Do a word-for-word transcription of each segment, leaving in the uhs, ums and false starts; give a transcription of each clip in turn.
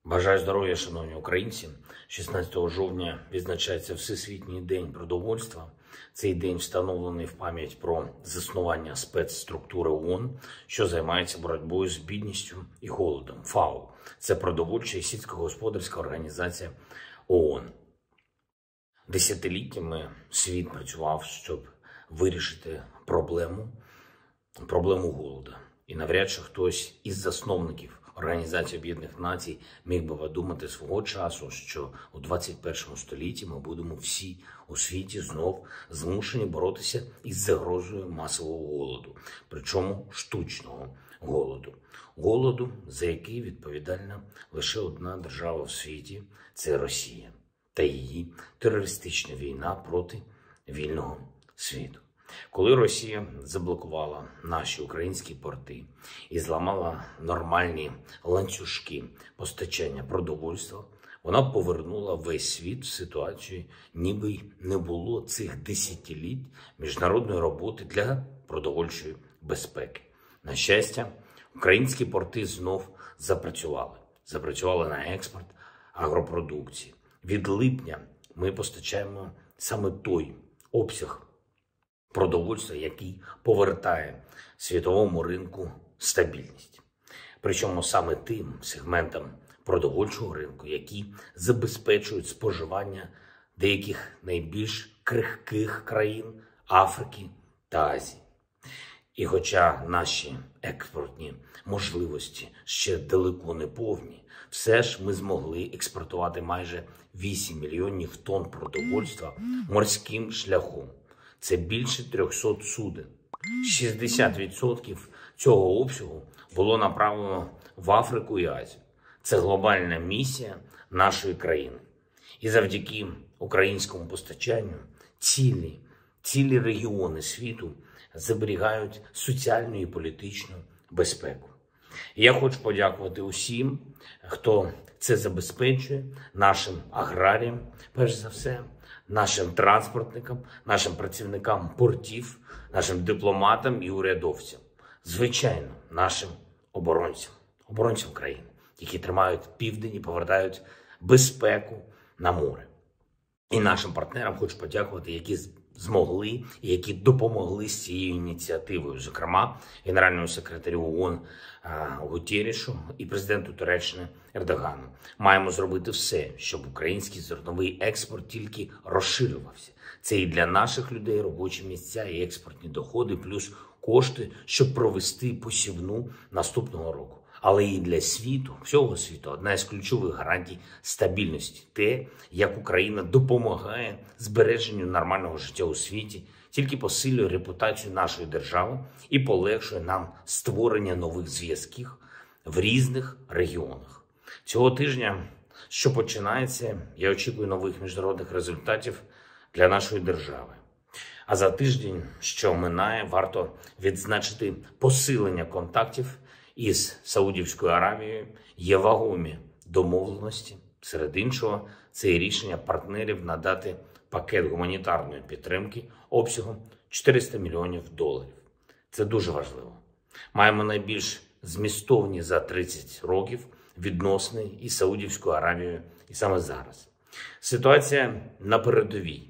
Бажаю здоров'я, шановні українці. шістнадцятого жовтня відзначається Всесвітній день продовольства. Цей день встановлений в пам'ять про заснування спецструктури ООН, що займається боротьбою з бідністю і голодом. ФАО – це продовольча і сільськогосподарська організація ООН. Десятиліттями світ працював, щоб вирішити проблему, проблему голоду. І навряд чи хтось із засновників Організації Об'єднаних Націй міг би подумати свого часу, що у двадцять першому столітті ми будемо всі у світі знов змушені боротися із загрозою масового голоду, причому штучного голоду. Голоду, за який відповідальна лише одна держава в світі – це Росія та її терористична війна проти вільного світу. Коли Росія заблокувала наші українські порти і зламала нормальні ланцюжки постачання продовольства, вона повернула весь світ в ситуацію, ніби й не було цих десятиліть міжнародної роботи для продовольчої безпеки. На щастя, українські порти знов запрацювали. Запрацювали на експорт агропродукції. Від липня ми постачаємо саме той обсяг продовольства, який повертає світовому ринку стабільність. Причому саме тим сегментам продовольчого ринку, які забезпечують споживання деяких найбільш крихких країн Африки та Азії. І хоча наші експортні можливості ще далеко не повні, все ж ми змогли експортувати майже вісім мільйонів тонн продовольства морським шляхом. Це більше трьохсот суден. шістдесят відсотків цього обсягу було направлено в Африку і Азію. Це глобальна місія нашої країни. І завдяки українському постачанню цілі, цілі регіони світу зберігають соціальну і політичну безпеку. І я хочу подякувати усім, хто це забезпечує, нашим аграріям, перш за все, нашим транспортникам, нашим працівникам портів, нашим дипломатам і урядовцям. Звичайно, нашим оборонцям, оборонцям країни, які тримають південь і повертають безпеку на море. І нашим партнерам хочу подякувати, які змогли і які допомогли з цією ініціативою. Зокрема, генеральному секретарю ООН Гутеррешу і президенту Туреччини Ердогану. Маємо зробити все, щоб український зерновий експорт тільки розширювався. Це і для наших людей робочі місця, і експортні доходи, плюс кошти, щоб провести посівну наступного року. Але і для світу, всього світу, одна із ключових гарантій стабільності – те, як Україна допомагає збереженню нормального життя у світі, тільки посилює репутацію нашої держави і полегшує нам створення нових зв'язків в різних регіонах. Цього тижня, що починається, я очікую нових міжнародних результатів для нашої держави. А за тиждень, що минає, варто відзначити посилення контактів із Саудівською Аравією. Є вагомі домовленості. Серед іншого, це і рішення партнерів надати пакет гуманітарної підтримки обсягом чотириста мільйонів доларів. Це дуже важливо. Маємо найбільш змістовні за тридцять років відносини із Саудівською Аравією і саме зараз. Ситуація на передовій.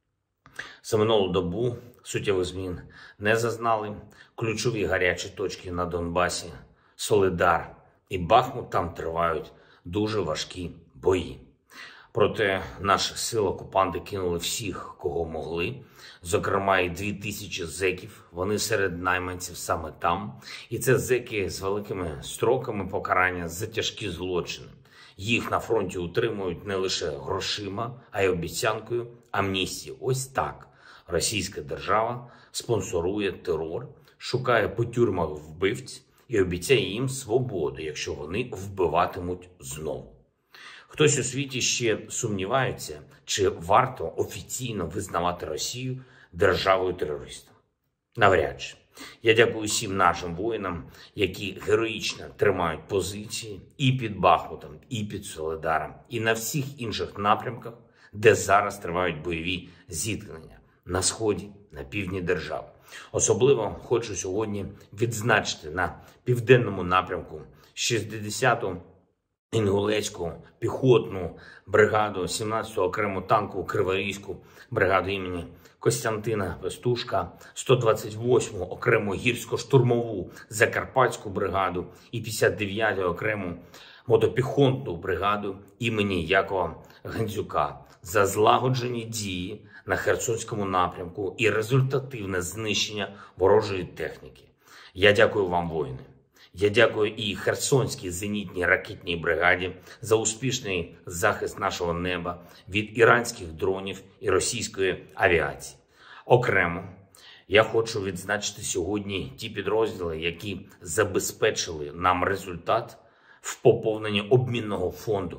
За минулу добу суттєвих змін не зазнали. Ключові гарячі точки на Донбасі, Солидар і Бахмут, там тривають дуже важкі бої. Проте наші сили окупанти кинули всіх, кого могли, зокрема і дві тисячі зеків, вони серед найманців саме там. І це зеки з великими строками покарання за тяжкі злочини. Їх на фронті утримують не лише грошима, а й обіцянкою амністії. Ось так російська держава спонсорує терор, шукає по тюрмах вбивць і обіцяє їм свободу, якщо вони вбиватимуть знову. Хтось у світі ще сумнівається, чи варто офіційно визнавати Росію державою-терористом. Навряд чи. Я дякую всім нашим воїнам, які героїчно тримають позиції і під Бахмутом, і під Солидаром, і на всіх інших напрямках, де зараз тривають бойові зіткнення на сході, на півдні держави. Особливо хочу сьогодні відзначити на південному напрямку шістдесяту Інгулецьку піхотну бригаду, сімнадцяту окрему танкову Криворізьку бригаду імені Костянтина Пестушка, сто двадцять восьму окрему гірсько-штурмову Закарпатську бригаду і п'ятдесят дев'яту окрему мотопіхотну бригаду імені Якова Гандзюка за злагоджені дії на Херсонському напрямку і результативне знищення ворожої техніки. Я дякую вам, воїни. Я дякую і Херсонській зенітній ракетній бригаді за успішний захист нашого неба від іранських дронів і російської авіації. Окремо, я хочу відзначити сьогодні ті підрозділи, які забезпечили нам результат в поповненні обмінного фонду.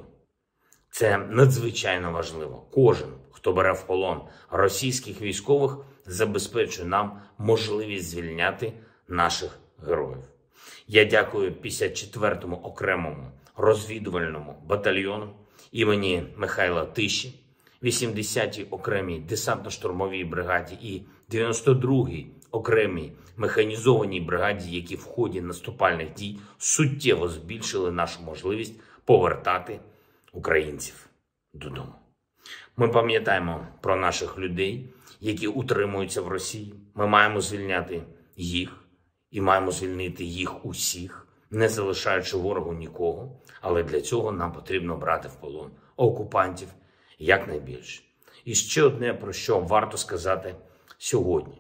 Це надзвичайно важливо. Кожен, хто бере в полон російських військових, забезпечує нам можливість звільняти наших героїв. Я дякую п'ятдесят четвертому окремому розвідувальному батальйону імені Михайла Тиші, вісімдесятій окремій десантно-штурмовій бригаді і дев'яносто другій окремій механізованій бригаді, які в ході наступальних дій суттєво збільшили нашу можливість повертати українців додому. Ми пам'ятаємо про наших людей, які утримуються в Росії. Ми маємо звільняти їх. І маємо звільнити їх усіх, не залишаючи ворогу нікого. Але для цього нам потрібно брати в полон окупантів якнайбільше. І ще одне, про що варто сказати сьогодні.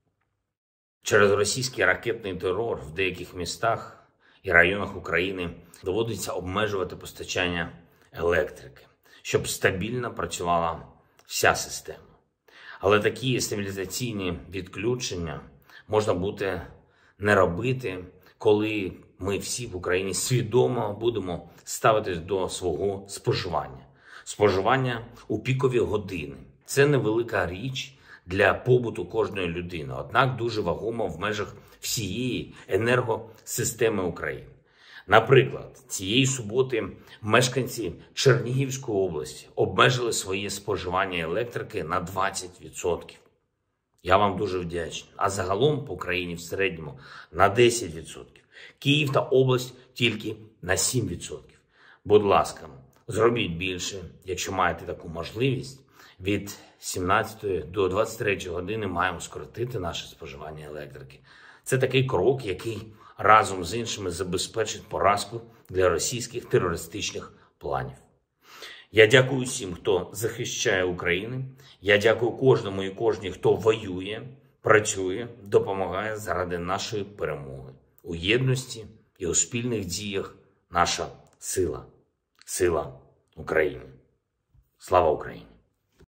Через російський ракетний терор в деяких містах і районах України доводиться обмежувати постачання електрики, щоб стабільно працювала вся система. Але такі стабілізаційні відключення можна буде не робити, коли ми всі в Україні свідомо будемо ставитись до свого споживання. Споживання у пікові години. Це невелика річ для побуту кожної людини, однак дуже вагомо в межах всієї енергосистеми України. Наприклад, цієї суботи мешканці Чернігівської області обмежили своє споживання електрики на двадцять відсотків. Я вам дуже вдячний. А загалом по Україні в середньому на десять відсотків. Київ та область тільки на сім відсотків. Будь ласка, зробіть більше, якщо маєте таку можливість. Від сімнадцятої до двадцять третьої години маємо скоротити наше споживання електрики. Це такий крок, який разом з іншими забезпечить поразку для російських терористичних планів. Я дякую всім, хто захищає Україну. Я дякую кожному і кожній, хто воює, працює, допомагає заради нашої перемоги. У єдності і у спільних діях наша сила. Сила України. Слава Україні!